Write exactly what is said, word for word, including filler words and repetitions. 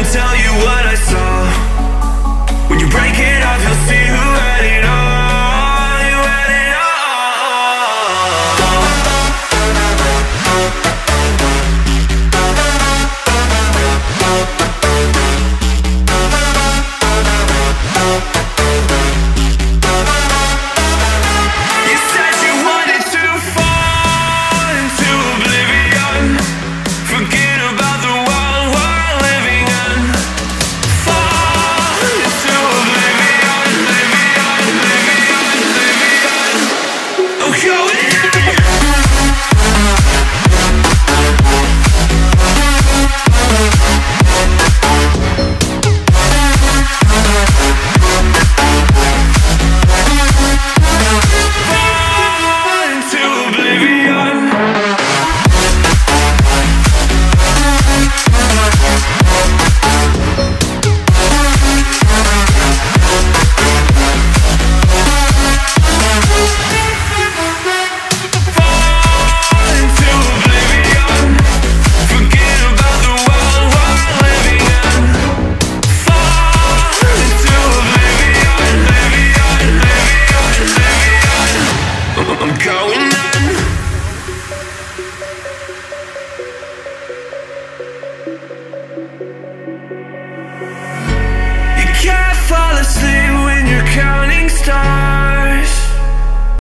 tell you what I saw. When you break it off, you'll see who had it all. You had it all. You said you wanted to fall into oblivion, forget about the world we're living in. Fall into oblivion, oblivion, oblivion, oblivion. I'm going in. Fall into oblivion. Fall into oblivion, forget about the world we're living in. Fall into oblivion, oblivion, oblivion, oblivion. I'm going in. You can't fall asleep when you're counting stars.